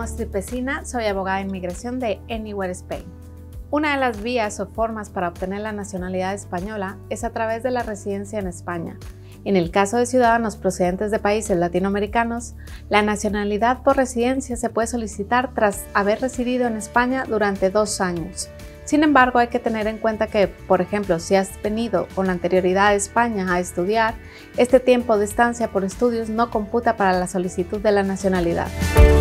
Astrid Pesina, soy abogada de inmigración de Anywhere Spain. Una de las vías o formas para obtener la nacionalidad española es a través de la residencia en España. En el caso de ciudadanos procedentes de países latinoamericanos, la nacionalidad por residencia se puede solicitar tras haber residido en España durante 2 años. Sin embargo, hay que tener en cuenta que, por ejemplo, si has venido con anterioridad a España a estudiar, este tiempo de estancia por estudios no computa para la solicitud de la nacionalidad.